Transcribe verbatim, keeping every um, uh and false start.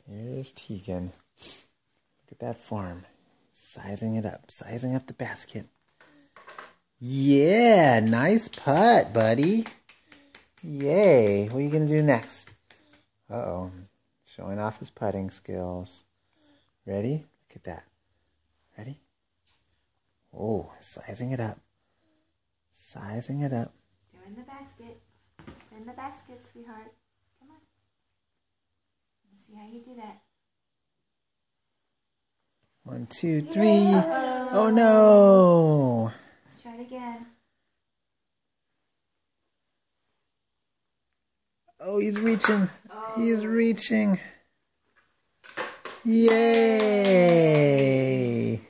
Here's Teagan. Look at that form. Sizing it up. Sizing up the basket. Yeah, nice putt, buddy. Yay. What are you going to do next? Uh-oh. Showing off his putting skills. Ready? Look at that. Ready? Oh, sizing it up. Sizing it up. They're in the basket. They're in the basket, sweetheart. Come on. Let's see how you do that. One, two, three. Yeah. Oh, no. Let's try it again. Oh, he's reaching. Oh. He's reaching. Yay.